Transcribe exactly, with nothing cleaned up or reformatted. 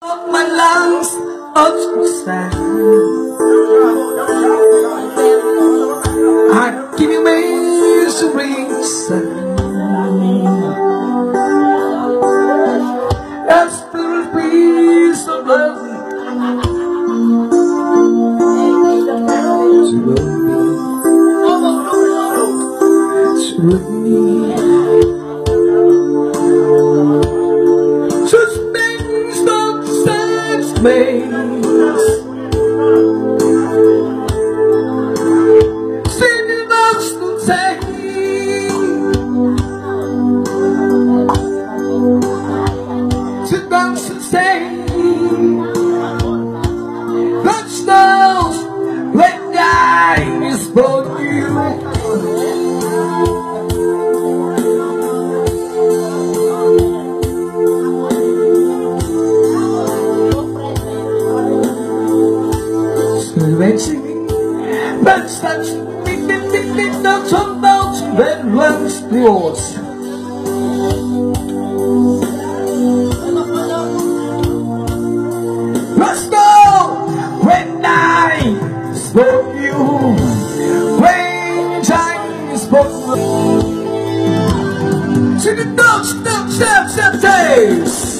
My lungs understand. I give you miseries. That's the peace of love. To me, such things don't sense me. Singing lost and saying to dance and sing. That's no when I is for you. But such big, big, big, big nuts on mountain when runs towards. Let's go when I spoke you, when I spoke you. See the dogs, dogs, dogs, dogs, dogs.